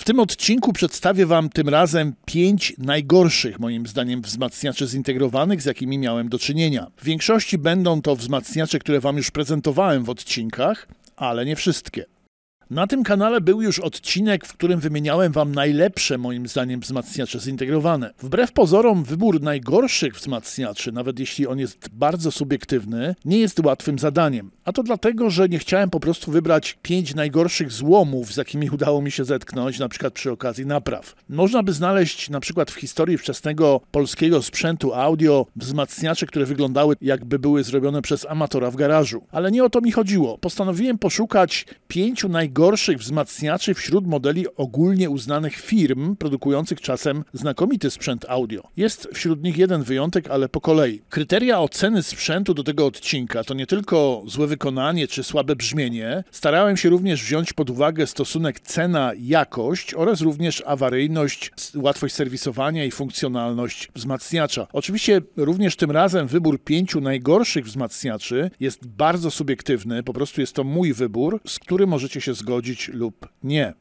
W tym odcinku przedstawię Wam tym razem 5 najgorszych, moim zdaniem, wzmacniaczy zintegrowanych, z jakimi miałem do czynienia. W większości będą to wzmacniacze, które Wam już prezentowałem w odcinkach, ale nie wszystkie. Na tym kanale był już odcinek, w którym wymieniałem Wam najlepsze, moim zdaniem, wzmacniacze zintegrowane. Wbrew pozorom, wybór najgorszych wzmacniaczy, nawet jeśli on jest bardzo subiektywny, nie jest łatwym zadaniem. A to dlatego, że nie chciałem po prostu wybrać 5 najgorszych złomów, z jakimi udało mi się zetknąć, na przykład przy okazji napraw. Można by znaleźć na przykład w historii wczesnego polskiego sprzętu audio wzmacniacze, które wyglądały, jakby były zrobione przez amatora w garażu. Ale nie o to mi chodziło. Postanowiłem poszukać 5 najgorszych wzmacniaczy wśród modeli ogólnie uznanych firm, produkujących czasem znakomity sprzęt audio. Jest wśród nich jeden wyjątek, ale po kolei. Kryteria oceny sprzętu do tego odcinka to nie tylko złe wykonanie czy słabe brzmienie. Starałem się również wziąć pod uwagę stosunek cena-jakość oraz również awaryjność, łatwość serwisowania i funkcjonalność wzmacniacza. Oczywiście również tym razem wybór 5 najgorszych wzmacniaczy jest bardzo subiektywny, po prostu jest to mój wybór, z którym możecie się zgodzić lub nie.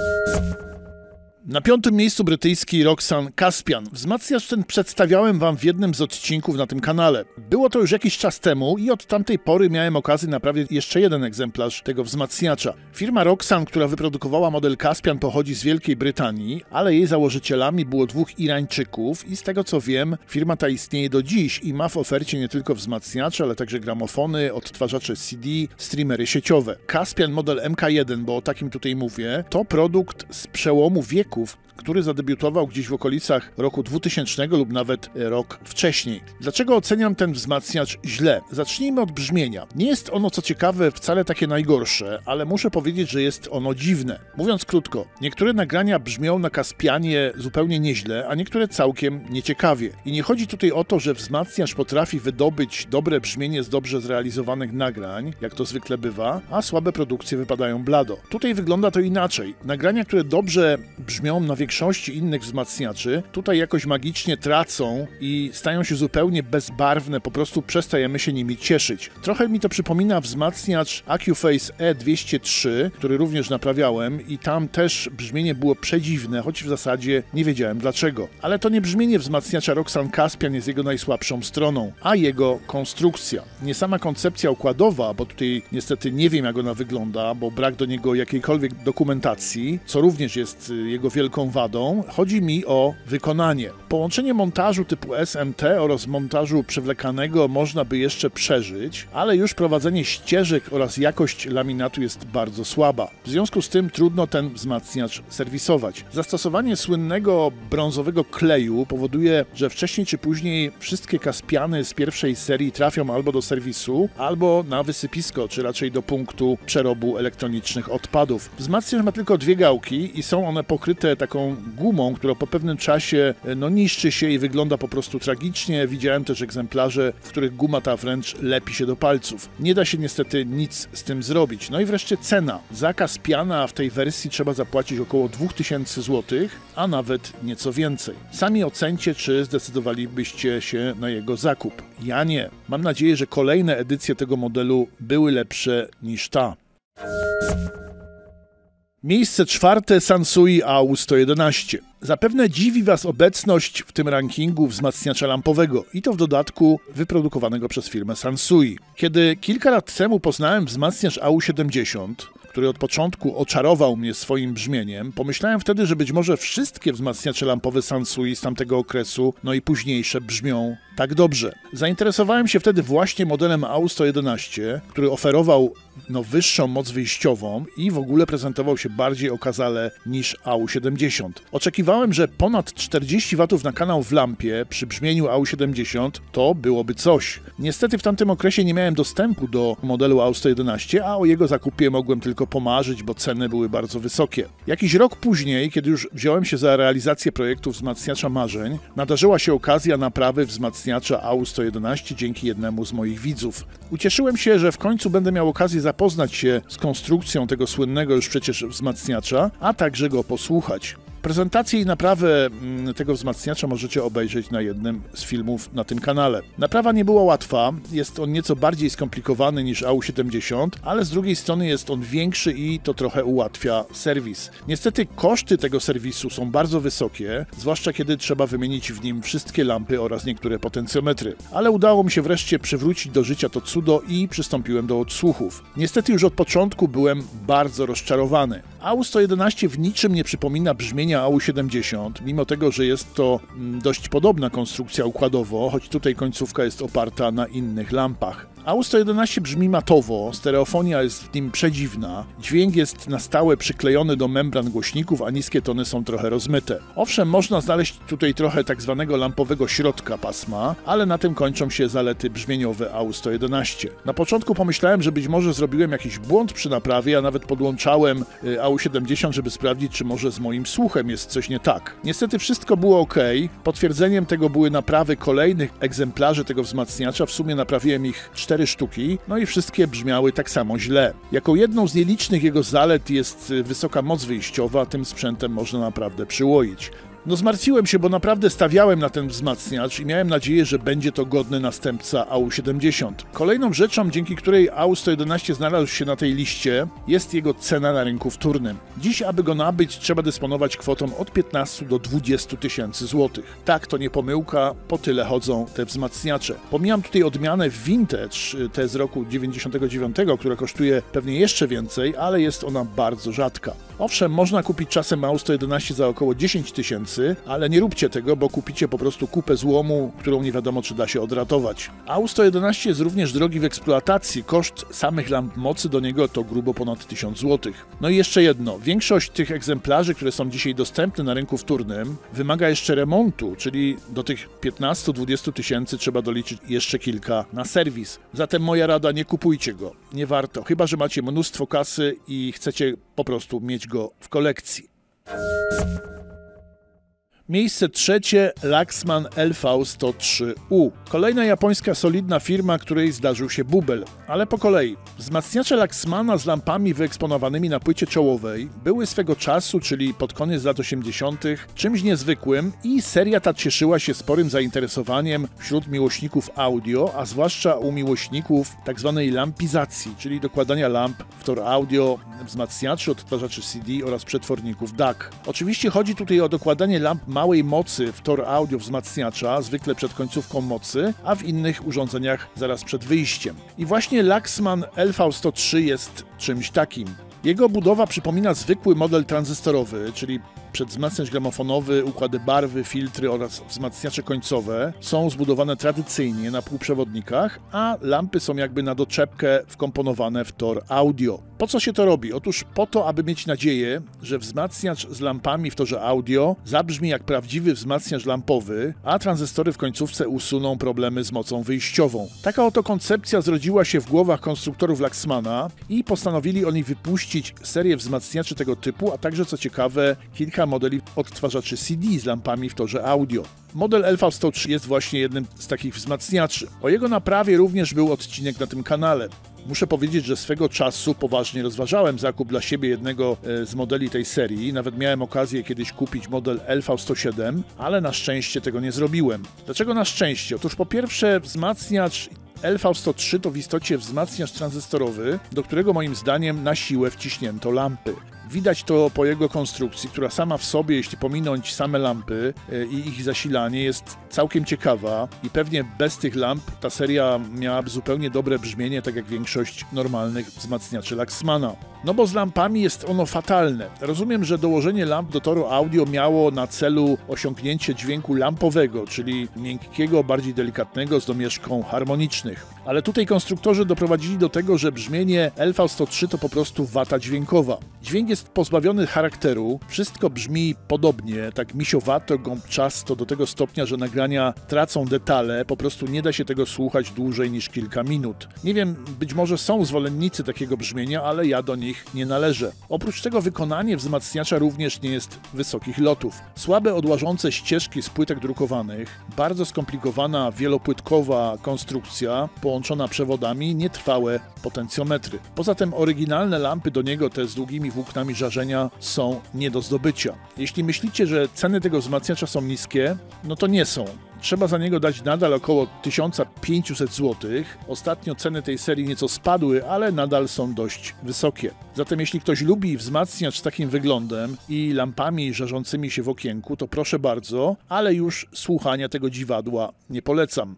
Na 5. miejscu brytyjski Roxan Caspian. Wzmacniacz ten przedstawiałem Wam w jednym z odcinków na tym kanale. Było to już jakiś czas temu i od tamtej pory miałem okazję naprawić jeszcze jeden egzemplarz tego wzmacniacza. Firma Roxan, która wyprodukowała model Caspian, pochodzi z Wielkiej Brytanii, ale jej założycielami było 2 Irańczyków i z tego co wiem, firma ta istnieje do dziś i ma w ofercie nie tylko wzmacniacze, ale także gramofony, odtwarzacze CD, streamery sieciowe. Caspian model MK1, bo o takim tutaj mówię, to produkt z przełomu wieku, który zadebiutował gdzieś w okolicach roku 2000 lub nawet rok wcześniej. Dlaczego oceniam ten wzmacniacz źle? Zacznijmy od brzmienia. Nie jest ono, co ciekawe, wcale takie najgorsze, ale muszę powiedzieć, że jest ono dziwne. Mówiąc krótko, niektóre nagrania brzmią na Caspianie zupełnie nieźle, a niektóre całkiem nieciekawie. I nie chodzi tutaj o to, że wzmacniacz potrafi wydobyć dobre brzmienie z dobrze zrealizowanych nagrań, jak to zwykle bywa, a słabe produkcje wypadają blado. Tutaj wygląda to inaczej. Nagrania, które dobrze brzmią na większości innych wzmacniaczy, tutaj jakoś magicznie tracą i stają się zupełnie bezbarwne, po prostu przestajemy się nimi cieszyć. Trochę mi to przypomina wzmacniacz Accuphase E203, który również naprawiałem i tam też brzmienie było przedziwne, choć w zasadzie nie wiedziałem dlaczego. Ale to nie brzmienie wzmacniacza Roxan Caspian jest jego najsłabszą stroną, a jego konstrukcja. Nie sama koncepcja układowa, bo tutaj niestety nie wiem, jak ona wygląda, bo brak do niego jakiejkolwiek dokumentacji, co również jest jego wielką wadą. Chodzi mi o wykonanie. Połączenie montażu typu SMT oraz montażu przewlekanego można by jeszcze przeżyć, ale już prowadzenie ścieżek oraz jakość laminatu jest bardzo słaba. W związku z tym trudno ten wzmacniacz serwisować. Zastosowanie słynnego brązowego kleju powoduje, że wcześniej czy później wszystkie Caspiany z pierwszej serii trafią albo do serwisu, albo na wysypisko, czy raczej do punktu przerobu elektronicznych odpadów. Wzmacniacz ma tylko 2 gałki i są one pokryte taką gumą, która po pewnym czasie niszczy się i wygląda po prostu tragicznie. Widziałem też egzemplarze, w których guma ta wręcz lepi się do palców. Nie da się niestety nic z tym zrobić. No i wreszcie cena. Za Caspiana w tej wersji trzeba zapłacić około 2000 zł, a nawet nieco więcej. Sami ocencie, czy zdecydowalibyście się na jego zakup. Ja nie. Mam nadzieję, że kolejne edycje tego modelu były lepsze niż ta. Miejsce 4. Sansui AU111. Zapewne dziwi Was obecność w tym rankingu wzmacniacza lampowego i to w dodatku wyprodukowanego przez firmę Sansui. Kiedy kilka lat temu poznałem wzmacniacz AU70, który od początku oczarował mnie swoim brzmieniem, pomyślałem wtedy, że być może wszystkie wzmacniacze lampowe Sansui z tamtego okresu, no i późniejsze brzmią tak dobrze. Zainteresowałem się wtedy właśnie modelem AU111, który oferował wyższą moc wyjściową i w ogóle prezentował się bardziej okazale niż AU70. Oczekiwałem, że ponad 40 W na kanał w lampie przy brzmieniu AU70 to byłoby coś. Niestety w tamtym okresie nie miałem dostępu do modelu AU111, a o jego zakupie mogłem tylko pomarzyć, bo ceny były bardzo wysokie. Jakiś rok później, kiedy już wziąłem się za realizację projektu wzmacniacza marzeń, nadarzyła się okazja naprawy wzmacniacza AU111 dzięki jednemu z moich widzów. Ucieszyłem się, że w końcu będę miał okazję zapoznać się z konstrukcją tego słynnego już przecież wzmacniacza, a także go posłuchać. Prezentację i naprawę tego wzmacniacza możecie obejrzeć na jednym z filmów na tym kanale. Naprawa nie była łatwa, jest on nieco bardziej skomplikowany niż AU70, ale z drugiej strony jest on większy i to trochę ułatwia serwis. Niestety koszty tego serwisu są bardzo wysokie, zwłaszcza kiedy trzeba wymienić w nim wszystkie lampy oraz niektóre potencjometry. Ale udało mi się wreszcie przywrócić do życia to cudo i przystąpiłem do odsłuchów. Niestety już od początku byłem bardzo rozczarowany. AU111 w niczym nie przypomina brzmienia AU70, mimo tego, że jest to dość podobna konstrukcja układowo, choć tutaj końcówka jest oparta na innych lampach. AU111 brzmi matowo, stereofonia jest w nim przedziwna, dźwięk jest na stałe przyklejony do membran głośników, a niskie tony są trochę rozmyte. Owszem, można znaleźć tutaj trochę tak zwanego lampowego środka pasma, ale na tym kończą się zalety brzmieniowe AU111. Na początku pomyślałem, że być może zrobiłem jakiś błąd przy naprawie, a nawet podłączałem AU70, żeby sprawdzić, czy może z moim słuchem jest coś nie tak. Niestety wszystko było ok. Potwierdzeniem tego były naprawy kolejnych egzemplarzy tego wzmacniacza, w sumie naprawiłem ich 4 sztuki, no i wszystkie brzmiały tak samo źle. Jako jedną z nielicznych jego zalet jest wysoka moc wyjściowa, tym sprzętem można naprawdę przyłoić. No zmartwiłem się, bo naprawdę stawiałem na ten wzmacniacz i miałem nadzieję, że będzie to godny następca AU70. Kolejną rzeczą, dzięki której AU111 znalazł się na tej liście, jest jego cena na rynku wtórnym. Dziś, aby go nabyć, trzeba dysponować kwotą od 15 do 20 tysięcy złotych. Tak, to nie pomyłka, po tyle chodzą te wzmacniacze. Pomijam tutaj odmianę Vintage, te z roku 99, która kosztuje pewnie jeszcze więcej, ale jest ona bardzo rzadka. Owszem, można kupić czasem AU111 za około 10 tysięcy, ale nie róbcie tego, bo kupicie po prostu kupę złomu, którą nie wiadomo, czy da się odratować. AU111 jest również drogi w eksploatacji. Koszt samych lamp mocy do niego to grubo ponad 1000 zł. No i jeszcze jedno. Większość tych egzemplarzy, które są dzisiaj dostępne na rynku wtórnym, wymaga jeszcze remontu, czyli do tych 15-20 tysięcy trzeba doliczyć jeszcze kilka na serwis. Zatem moja rada, nie kupujcie go. Nie warto, chyba że macie mnóstwo kasy i chcecie po prostu mieć go w kolekcji. Miejsce trzecie Laxman LV103U. Kolejna japońska solidna firma, której zdarzył się bubel. Ale po kolei. Wzmacniacze Laxmana z lampami wyeksponowanymi na płycie czołowej były swego czasu, czyli pod koniec lat 80., czymś niezwykłym i seria ta cieszyła się sporym zainteresowaniem wśród miłośników audio, a zwłaszcza u miłośników tzw. lampizacji, czyli dokładania lamp w tor audio, wzmacniaczy, odtwarzaczy CD oraz przetworników DAC. Oczywiście chodzi tutaj o dokładanie lamp małej mocy w tor audio wzmacniacza, zwykle przed końcówką mocy, a w innych urządzeniach zaraz przed wyjściem. I właśnie Laxman LV103 jest czymś takim. Jego budowa przypomina zwykły model tranzystorowy, czyli przedwzmacniacz gramofonowy, układy barwy, filtry oraz wzmacniacze końcowe są zbudowane tradycyjnie na półprzewodnikach, a lampy są jakby na doczepkę wkomponowane w tor audio. Po co się to robi? Otóż po to, aby mieć nadzieję, że wzmacniacz z lampami w torze audio zabrzmi jak prawdziwy wzmacniacz lampowy, a tranzystory w końcówce usuną problemy z mocą wyjściową. Taka oto koncepcja zrodziła się w głowach konstruktorów Laxmana i postanowili oni wypuścić serię wzmacniaczy tego typu, a także, co ciekawe, kilka modeli odtwarzaczy CD z lampami w torze audio. Model LV103 jest właśnie jednym z takich wzmacniaczy. O jego naprawie również był odcinek na tym kanale. Muszę powiedzieć, że swego czasu poważnie rozważałem zakup dla siebie jednego z modeli tej serii. Nawet miałem okazję kiedyś kupić model LV107, ale na szczęście tego nie zrobiłem. Dlaczego na szczęście? Otóż po pierwsze wzmacniacz LV103 to w istocie wzmacniacz tranzystorowy, do którego moim zdaniem na siłę wciśnięto lampy. Widać to po jego konstrukcji, która sama w sobie, jeśli pominąć same lampy i ich zasilanie, jest całkiem ciekawa i pewnie bez tych lamp ta seria miałaby zupełnie dobre brzmienie, tak jak większość normalnych wzmacniaczy Laxmana. No bo z lampami jest ono fatalne. Rozumiem, że dołożenie lamp do toru audio miało na celu osiągnięcie dźwięku lampowego, czyli miękkiego, bardziej delikatnego, z domieszką harmonicznych. Ale tutaj konstruktorzy doprowadzili do tego, że brzmienie LV103 to po prostu wata dźwiękowa. Dźwięk jest pozbawiony charakteru, wszystko brzmi podobnie, tak misiowato, gąbczasto, do tego stopnia, że nagrania tracą detale, po prostu nie da się tego słuchać dłużej niż kilka minut. Nie wiem, być może są zwolennicy takiego brzmienia, ale ja do nich nie należę. Oprócz tego wykonanie wzmacniacza również nie jest wysokich lotów. Słabe odłażące ścieżki z płytek drukowanych, bardzo skomplikowana wielopłytkowa konstrukcja po połączona przewodami nietrwałe potencjometry. Poza tym oryginalne lampy do niego, te z długimi włóknami żarzenia, są nie do zdobycia. Jeśli myślicie, że ceny tego wzmacniacza są niskie, no to nie są. Trzeba za niego dać nadal około 1500 zł. Ostatnio ceny tej serii nieco spadły, ale nadal są dość wysokie. Zatem jeśli ktoś lubi wzmacniacz z takim wyglądem i lampami żarzącymi się w okienku, to proszę bardzo, ale już słuchania tego dziwadła nie polecam.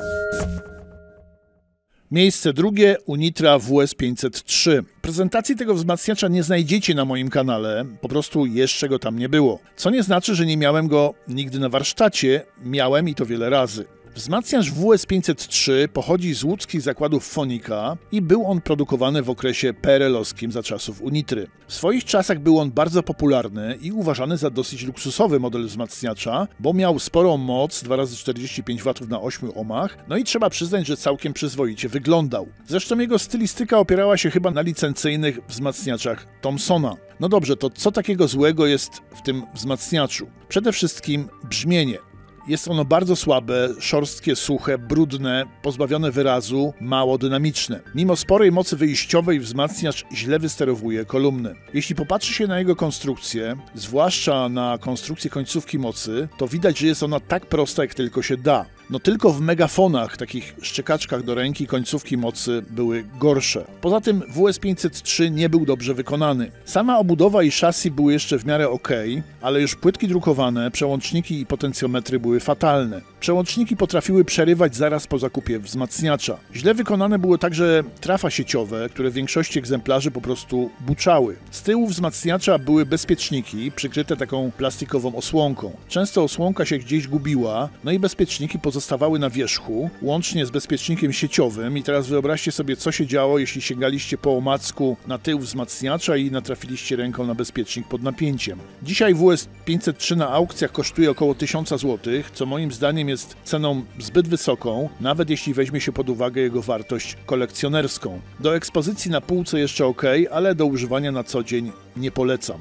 Miejsce drugie, Unitra WS503. Prezentacji tego wzmacniacza nie znajdziecie na moim kanale, po prostu jeszcze go tam nie było. Co nie znaczy, że nie miałem go nigdy na warsztacie, miałem i to wiele razy. Wzmacniacz WS503 pochodzi z łódzkich zakładów Fonika i był on produkowany w okresie PRL-owskim za czasów Unitry. W swoich czasach był on bardzo popularny i uważany za dosyć luksusowy model wzmacniacza, bo miał sporą moc 2x45 W na 8 ohmach, no i trzeba przyznać, że całkiem przyzwoicie wyglądał. Zresztą jego stylistyka opierała się chyba na licencyjnych wzmacniaczach Thomsona. No dobrze, to co takiego złego jest w tym wzmacniaczu? Przede wszystkim brzmienie. Jest ono bardzo słabe, szorstkie, suche, brudne, pozbawione wyrazu, mało dynamiczne. Mimo sporej mocy wyjściowej wzmacniacz źle wysterowuje kolumny. Jeśli popatrzy się na jego konstrukcję, zwłaszcza na konstrukcję końcówki mocy, to widać, że jest ona tak prosta, jak tylko się da. No tylko w megafonach, takich szczekaczkach do ręki, końcówki mocy były gorsze. Poza tym WS503 nie był dobrze wykonany. Sama obudowa i chassis były jeszcze w miarę ok, ale już płytki drukowane, przełączniki i potencjometry były fatalne. Przełączniki potrafiły przerywać zaraz po zakupie wzmacniacza. Źle wykonane były także trafa sieciowe, które w większości egzemplarzy po prostu buczały. Z tyłu wzmacniacza były bezpieczniki przykryte taką plastikową osłonką. Często osłonka się gdzieś gubiła, no i bezpieczniki pozostawały na wierzchu, łącznie z bezpiecznikiem sieciowym i teraz wyobraźcie sobie, co się działo, jeśli sięgaliście po omacku na tył wzmacniacza i natrafiliście ręką na bezpiecznik pod napięciem. Dzisiaj WS503 na aukcjach kosztuje około 1000 zł, co moim zdaniem jest ceną zbyt wysoką, nawet jeśli weźmie się pod uwagę jego wartość kolekcjonerską. Do ekspozycji na półce jeszcze ok, ale do używania na co dzień nie polecam.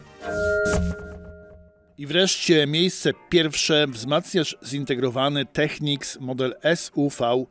I wreszcie miejsce pierwsze, wzmacniacz zintegrowany Technics model SUV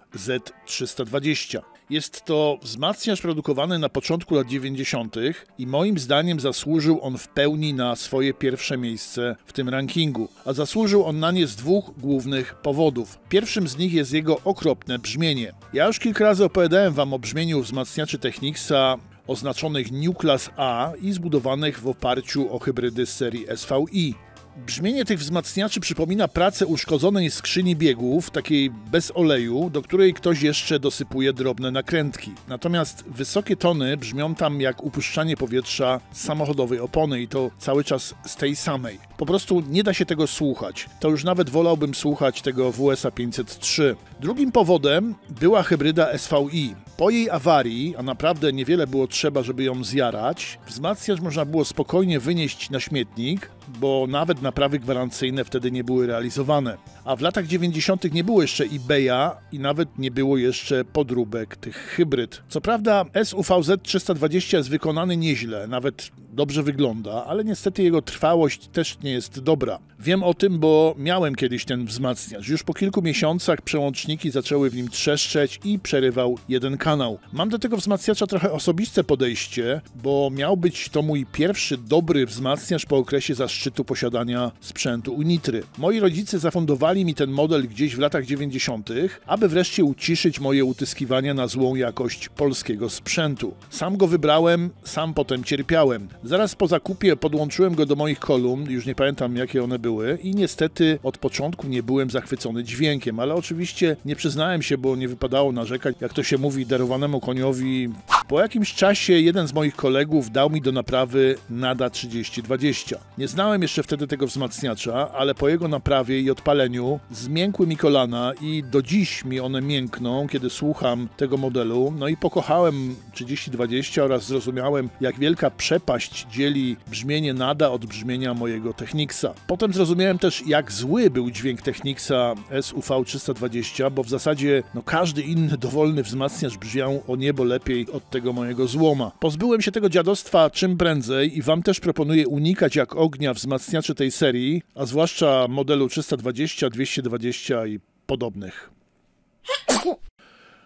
Z320. Jest to wzmacniacz produkowany na początku lat 90. i moim zdaniem zasłużył on w pełni na swoje pierwsze miejsce w tym rankingu. A zasłużył on na nie z dwóch głównych powodów. Pierwszym z nich jest jego okropne brzmienie. Ja już kilka razy opowiadałem wam o brzmieniu wzmacniaczy Technicsa oznaczonych New Class A i zbudowanych w oparciu o hybrydy z serii SVI. Brzmienie tych wzmacniaczy przypomina pracę uszkodzonej skrzyni biegów, takiej bez oleju, do której ktoś jeszcze dosypuje drobne nakrętki. Natomiast wysokie tony brzmią tam jak upuszczanie powietrza z samochodowej opony i to cały czas z tej samej. Po prostu nie da się tego słuchać. To już nawet wolałbym słuchać tego WS-a 503. Drugim powodem była hybryda SVI. Po jej awarii, a naprawdę niewiele było trzeba, żeby ją zjarać, wzmacniacz można było spokojnie wynieść na śmietnik, bo nawet naprawy gwarancyjne wtedy nie były realizowane. A w latach 90. nie było jeszcze eBaya i nawet nie było jeszcze podróbek tych hybryd. Co prawda SUV Z320 jest wykonany nieźle, nawet dobrze wygląda, ale niestety jego trwałość też nie jest dobra. Wiem o tym, bo miałem kiedyś ten wzmacniacz. Już po kilku miesiącach przełączniki zaczęły w nim trzeszczeć i przerywał jeden kanał. Mam do tego wzmacniacza trochę osobiste podejście, bo miał być to mój pierwszy dobry wzmacniacz po okresie zaszczytu posiadania sprzętu Unitry. Moi rodzice zafundowali mi ten model gdzieś w latach 90., aby wreszcie uciszyć moje utyskiwania na złą jakość polskiego sprzętu. Sam go wybrałem, sam potem cierpiałem. Zaraz po zakupie podłączyłem go do moich kolumn, już nie pamiętam jakie one były i niestety od początku nie byłem zachwycony dźwiękiem, ale oczywiście nie przyznałem się, bo nie wypadało narzekać, jak to się mówi, darowanemu koniowi. Po jakimś czasie jeden z moich kolegów dał mi do naprawy Nada 3020. Nie znałem jeszcze wtedy tego wzmacniacza, ale po jego naprawie i odpaleniu zmiękły mi kolana i do dziś mi one miękną, kiedy słucham tego modelu. No i pokochałem 3020 oraz zrozumiałem, jak wielka przepaść dzieli brzmienie Nada od brzmienia mojego Technicsa. Potem zrozumiałem też, jak zły był dźwięk Technicsa SUV 320, bo w zasadzie każdy inny dowolny wzmacniacz brzmiał o niebo lepiej od tego mojego złoma. Pozbyłem się tego dziadostwa czym prędzej i wam też proponuję unikać jak ognia wzmacniaczy tej serii, a zwłaszcza modelu 320, 220 i podobnych.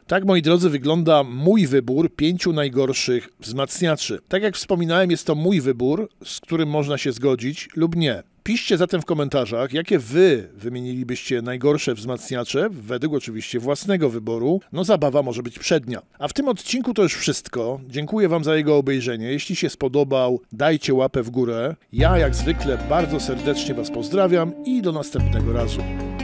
Tak, moi drodzy, wygląda mój wybór 5 najgorszych wzmacniaczy. Tak jak wspominałem, jest to mój wybór, z którym można się zgodzić lub nie. Piszcie zatem w komentarzach, jakie wy wymienilibyście najgorsze wzmacniacze, według oczywiście własnego wyboru. No zabawa może być przednia. A w tym odcinku to już wszystko. Dziękuję wam za jego obejrzenie. Jeśli się spodobał, dajcie łapę w górę. Ja jak zwykle bardzo serdecznie was pozdrawiam i do następnego razu.